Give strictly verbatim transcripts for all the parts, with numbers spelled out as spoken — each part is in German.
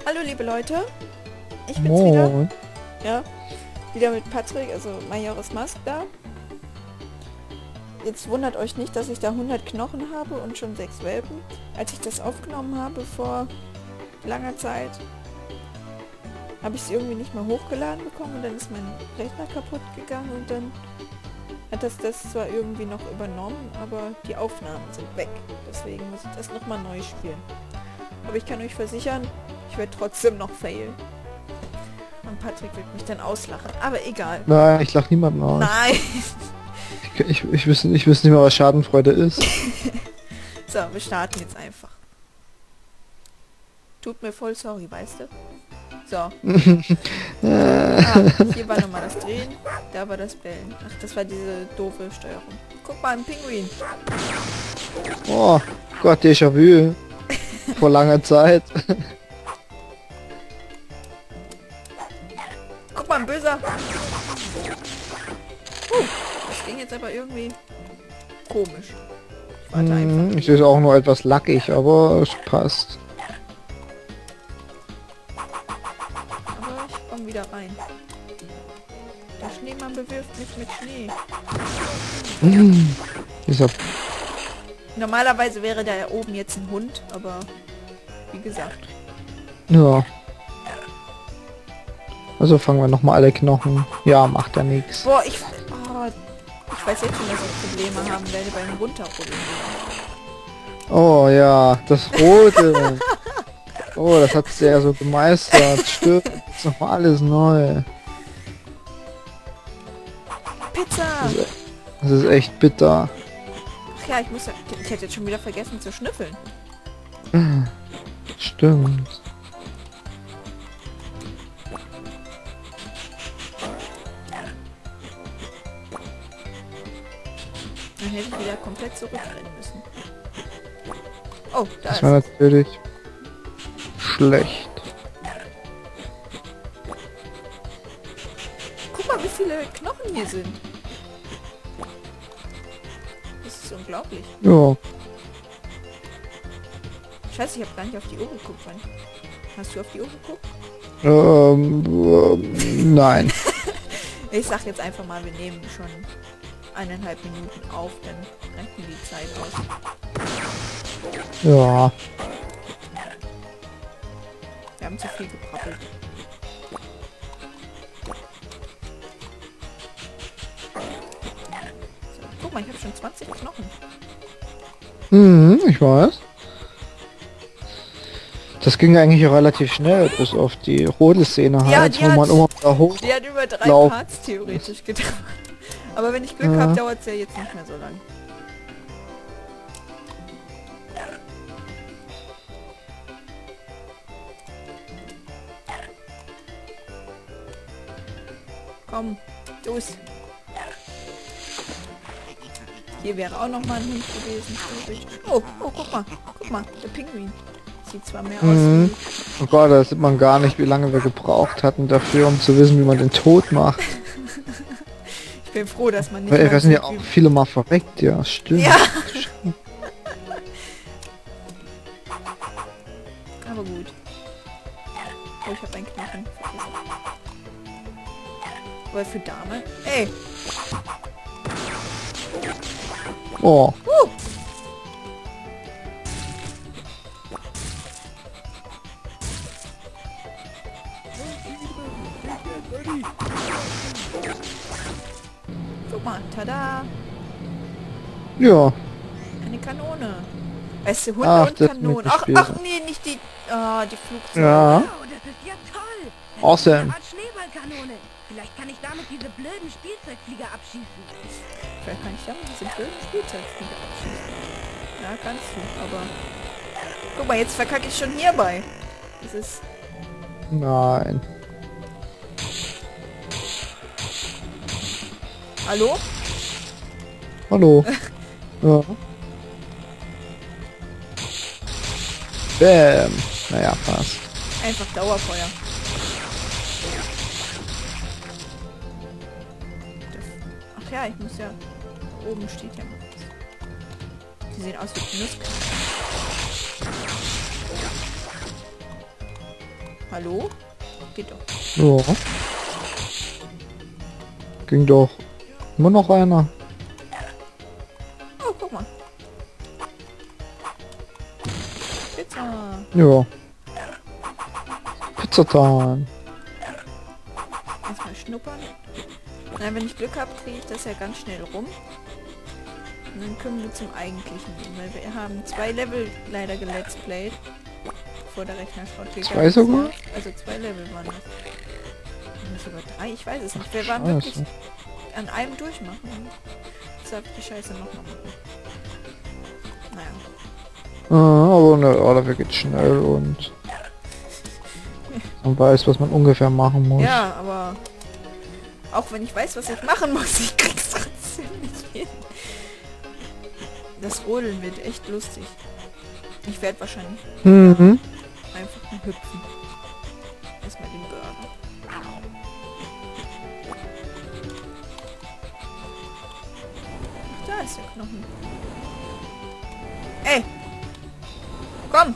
Hallo liebe Leute, ich bin's Moin. wieder. Ja, wieder mit Patrick, also Majoris Mask da. Jetzt wundert euch nicht, dass ich da hundert Knochen habe und schon sechs Welpen. Als ich das aufgenommen habe vor langer Zeit, habe ich es irgendwie nicht mehr hochgeladen bekommen und dann ist mein Rechner kaputt gegangen und dann hat das das zwar irgendwie noch übernommen, aber die Aufnahmen sind weg. Deswegen muss ich das nochmal neu spielen. Aber ich kann euch versichern, ich werde trotzdem noch failen. Und Patrick wird mich dann auslachen. Aber egal. Nein, ich lach niemanden aus. Nein! Ich, ich, ich, wüsste, ich wüsste nicht mehr, was Schadenfreude ist. So, wir starten jetzt einfach. Tut mir voll sorry, weißt du? So. Ah, hier war nochmal das Drehen, da war das Bellen. Ach, das war diese doofe Steuerung. Guck mal, ein Pinguin. Oh Gott, Déjà-vu. Vor langer Zeit. Guck mal, ein Böser. Uh, das ging jetzt aber irgendwie komisch. Ich warte einfach. Hm, ich sehe auch nur etwas lackig, aber es passt. Aber ich komme wieder rein. Der Schneemann bewirft mich mit Schnee. Hm, dieser Normalerweise wäre da oben jetzt ein Hund, aber wie gesagt. Ja. Also fangen wir nochmal alle Knochen. Ja, macht ja nichts. Boah, ich... Oh, ich weiß jetzt schon, dass ich Probleme haben werde beim Runterrollen. Oh ja, das Rote. Oh, das hat sie ja so gemeistert. Stimmt. Jetzt nochmal alles neu. Pizza! Das ist, das ist echt bitter. Ach ja, ich muss ja... Ich hätte jetzt schon wieder vergessen zu schnüffeln. Stimmt. Dann hätte ich wieder komplett zurückrennen müssen. Oh, da Das ist war es. natürlich schlecht. Guck mal, wie viele Knochen hier sind. Das ist unglaublich. Ja. Scheiße, ich habe gar nicht auf die Uhr geguckt. Wann? Hast du auf die Uhr geguckt? Ähm, ähm, nein. Ich sag jetzt einfach mal, wir nehmen schon eineinhalb Minuten auf, dann rennt mir die Zeit aus. Ja. Wir haben zu viel gebrabbelt. So, guck mal, ich habe schon zwanzig Knochen. Hm, ich weiß. Das ging eigentlich auch relativ schnell, bis auf die rote Szene Ja, halt, die wo hat- man immer wieder hoch... Die hat über drei Lauf. Parts theoretisch gedauert. Aber wenn ich Glück Ja. habe, dauert es ja jetzt nicht mehr so lang. Komm, los. Hier wäre auch noch mal ein Hund gewesen. Oh, oh, guck mal. Guck mal, der Pinguin. Sieht zwar mehr Mhm. aus Oh Gott, da sieht man gar nicht, wie lange wir gebraucht hatten dafür, um zu wissen, wie man den Tod macht. wie... Ich bin froh, dass man nicht... Weil mal wir sind ja sieht, auch wie- viele Mal verreckt, ja, stimmt. Ja. Aber gut. Oh, ich habe einen Knochen. Vergessen. Aber für Dame... Ey! Oh, Uh! Guck mal, tada! ja. Eine Kanone. Weißt du, Hunde Ach, und das Kanonen. möchte ich Ach, spielen. ach nee, nicht die... Ah, die Flugzeuge. Ja. Wow, das ist ja toll. Das Awesome. ist eine Art Schneeballkanone. Vielleicht kann ich damit diese blöden Spielzeugflieger abschießen. Vielleicht kann ich damit diese blöden Spielzeugflieger abschießen. Ja, kannst du, aber... Guck mal, jetzt verkacke ich schon hierbei. Das ist... Nein. Hallo? Hallo. Ja. Bäm. Naja, fast. Einfach Dauerfeuer. Ach ja, ich muss ja... Oben steht ja noch was. Die sehen aus wie Muskeln. Hallo? Geht doch. Ja. Ging doch. Immer noch einer. Oh, guck mal. Pizza. Ja. Pizza-Time. Erstmal schnuppern. Na, wenn ich Glück habe, kriege ich das ja ganz schnell rum. Und dann können wir zum eigentlichen gehen, weil wir haben zwei Level leider gelet's played, bevor der Rechner Schrott gegangen Zwei sogar? ist. Also zwei Level waren das. Oder sogar drei, ich weiß es nicht. Wir waren Scheiße. wirklich an einem durchmachen. Deshalb die Scheiße nochmal machen. Naja. Ah, aber ne, oh, dafür geht's schnell und man weiß, was man ungefähr machen muss. Ja, aber auch wenn ich weiß, was ich machen muss, ich krieg's trotzdem nicht hin. Das Rodeln wird echt lustig. Ich werde wahrscheinlich Mhm. einfach nur hüpfen. Erstmal den Burger. Ach, da ist der Knochen. Ey! Komm!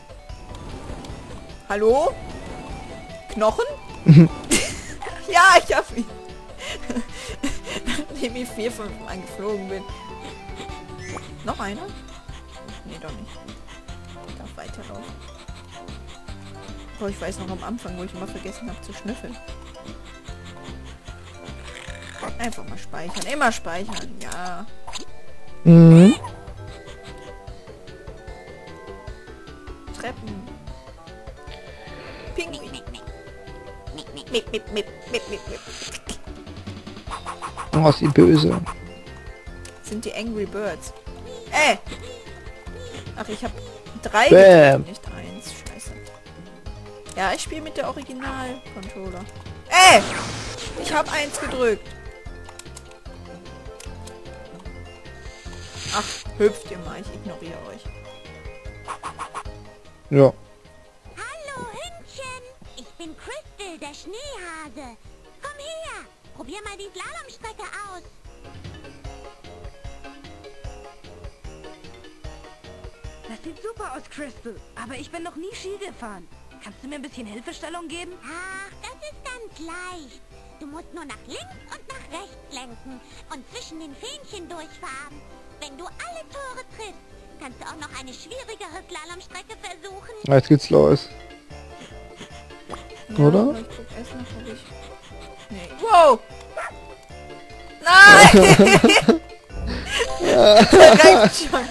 Hallo? Knochen? Ja, ich hab ihn. Nachdem ich vier, fünf Mal geflogen bin. Noch einer? Nee, doch nicht. Ich darf weiterlaufen. Oh, ich weiß noch am Anfang, wo ich immer vergessen habe zu schnüffeln. Einfach mal speichern. Immer speichern, ja. Mhm. Treppen. Pinguin. Mip, mip, mip, mip, mip, mip. Oh, ist die böse. Sind die Angry Birds. Ey! Ach, ich habe drei Bam. gedrückt, nicht eins. Scheiße. Ja, ich spiele mit der Original-Controller. Ey! Ich habe eins gedrückt. Ach, hüpft ihr mal. Ich ignoriere euch. Ja. Hallo, Hündchen. Ich bin Crystal, der Schneehase. Komm her. Probier mal die Slalomstrecke aus. Das sieht super aus, Crystal. Aber ich bin noch nie Ski gefahren. Kannst du mir ein bisschen Hilfestellung geben? Ach, das ist ganz leicht. Du musst nur nach links und nach rechts lenken und zwischen den Fähnchen durchfahren. Wenn du alle Tore triffst, kannst du auch noch eine schwierigere Slalomstrecke versuchen. Jetzt geht's los. Ja, Oder? aber ich guck erst noch, ob ich... Nee. Wow! Nein! Verreckt schon.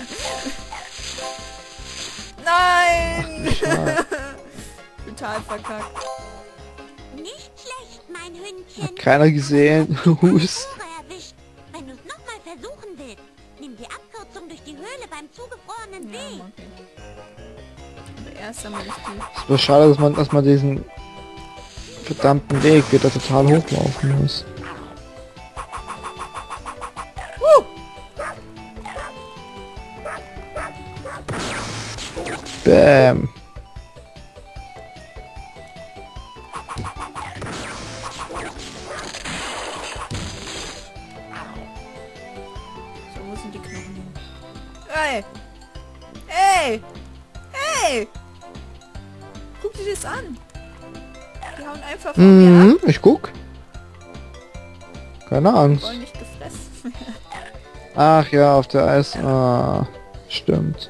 Nein! Total verkackt. Nicht schlecht, mein Hündchen. Hat keiner gesehen. Hust. Tore erwischt. Wenn du es nochmal versuchen willst, nimm die Abkürzung durch die Höhle beim zugefrorenen Ja, Weg. mag ich. Aber erst einmal ist die... Es war schade, dass man, dass man diesen verdammten Weg wieder total hochlaufen muss. Uh! Bam. So, wo sind die Knochen hin? Ey! Ey! Ey! Guck dir das an! Die hauen einfach von mir ab. Mhm, ich guck. Keine Angst. Wollen nicht gefressen. Ach ja, auf der Eis. Ah, stimmt.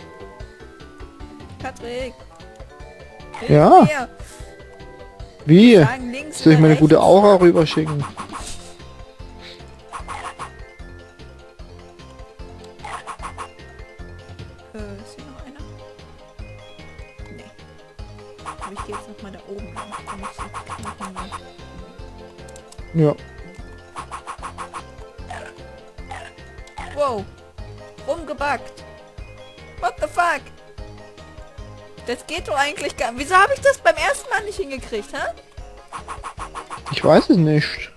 Patrick! Hilf Ja. mir. Wie? Sagen links Soll ich oder meine gute rechts? Aura rüberschicken? Äh, ist hier noch einer? Nee. Aber ich gehe jetzt noch mal da oben lang, damit ich die Knochen sehe. Ja. Wow! Rumgebackt! What the fuck? Das geht doch eigentlich gar... Wieso habe ich das beim ersten Mal nicht hingekriegt, hä? Ich weiß es nicht.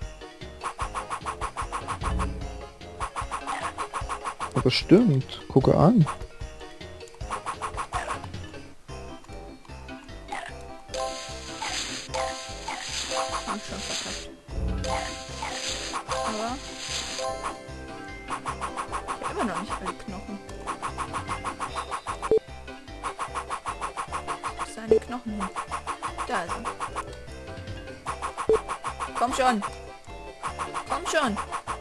Aber stimmt. Gucke an. Hab ich schon verkackt. Aber... Ich habe immer noch nicht alle Knochen. Wo ist eine Knochen hin? Da ist er. Komm schon. Komm schon.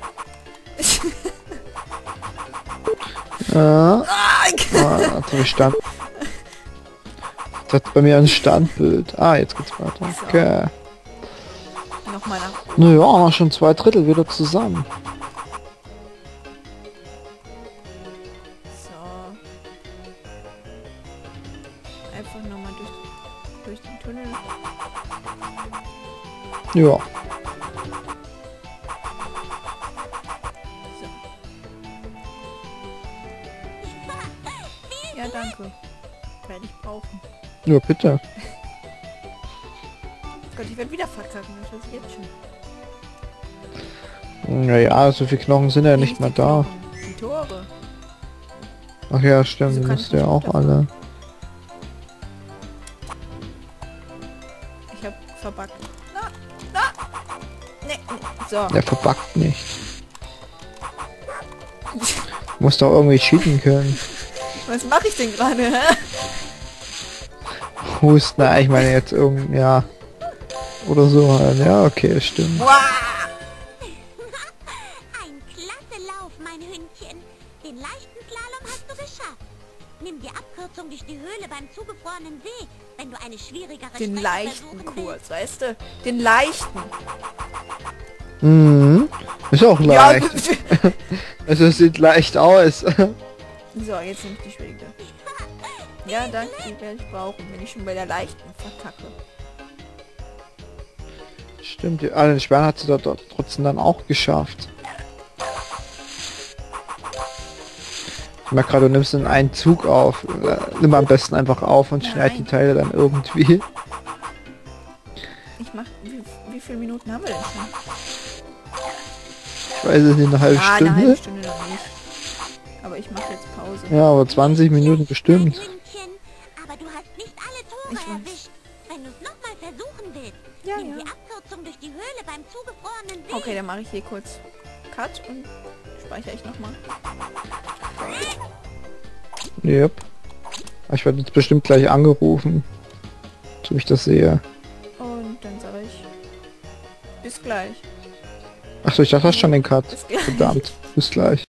Ja. Ah, Ah, jetzt hab ich Stand. Das hat bei mir ein Standbild. Ah, jetzt geht's weiter. So. Okay. Nochmal nach. Naja, haben wir schon zwei Drittel wieder zusammen. So. Einfach nochmal durch, durch den Tunnel. Ja. So. Ja, danke. Werde ich brauchen. Ja, bitte. Gott, ich werde wieder verkacken, das weiß ich jetzt schon. Naja, so viele Knochen sind ja Nee, nicht mehr die da. Knochen, die Tore. Ach ja, stimmt, Wieso die kann müsst ich ihr nicht auch davon? alle. Ich hab verbuggt. Na, na! Nee, nee. So. Der verbuggt nicht. Muss doch irgendwie cheaten können. Was mache ich denn gerade, hä? Hust, na, ich meine jetzt irgendwie, ja. Oder so halt. Ja, okay, stimmt. Wow! Ein klasse Lauf, mein Hündchen. Den leichten Slalom hast du geschafft. Nimm die Abkürzung durch die Höhle beim zugefrorenen See, wenn du eine schwierigere Den Strecke leichten versuchen Kurs, willst. weißt du? Den leichten. Mhm. Ist auch leicht. Ja, Also es sieht leicht aus. so, jetzt nehme ich die schwierige. Ja, danke, die werde ich brauchen, wenn ich schon bei der leichten verkacke. Stimmt, die, alle Sperren hat sie da dort trotzdem dann auch geschafft. Ich merke gerade, du nimmst in einen Zug auf. Äh, Nimm am besten einfach auf und schneid die Nein. Teile dann irgendwie. Ich mach... Wie, wie viele Minuten haben wir denn schon? Ich weiß es nicht, eine halbe Ah, eine halbe Stunde. Stunde noch nicht. Aber ich mache jetzt Pause. Ja, aber zwanzig Minuten Mein bestimmt. Hündchen, aber du hast nicht alle Tore Ich weiß. erwischt. Wenn du es nochmal versuchen willst, Ja, nimm ja. die Abkürzung durch die Höhle beim zugefrorenen See. Okay, dann mache ich hier kurz Cut und speichere ich nochmal. Yep. Ich werde jetzt bestimmt gleich angerufen. So wie ich das sehe. Und dann sage ich... Bis gleich. Achso, ich dachte, du hast schon den Cut. Bis gleich. Verdammt. Bis gleich.